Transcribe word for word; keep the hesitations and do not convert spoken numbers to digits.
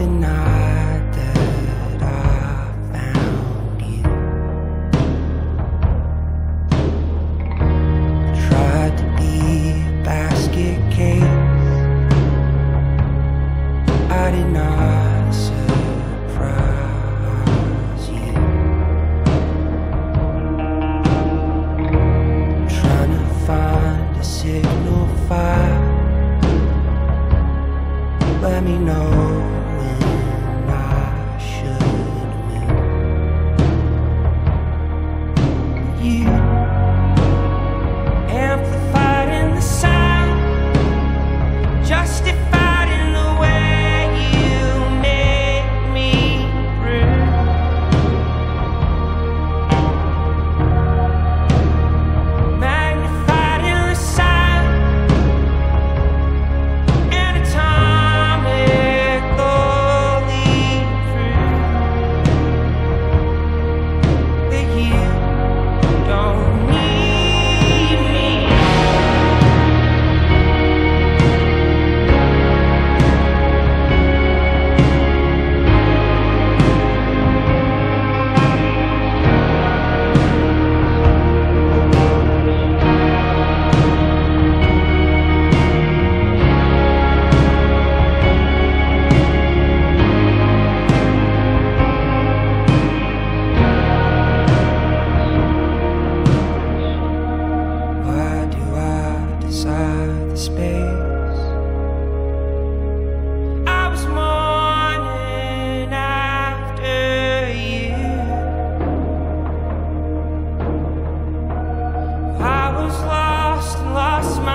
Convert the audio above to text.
the night that I found you. Tried to be a basket case. I did not surprise you. Trying to find a signal fire. Let me know when I should move. You amplified in the sound, justified in the way you made me through. Magnified in the sound, anatomically true. That you don't need me. Why do I decide the space? I was mourning after you. I was lost and lost my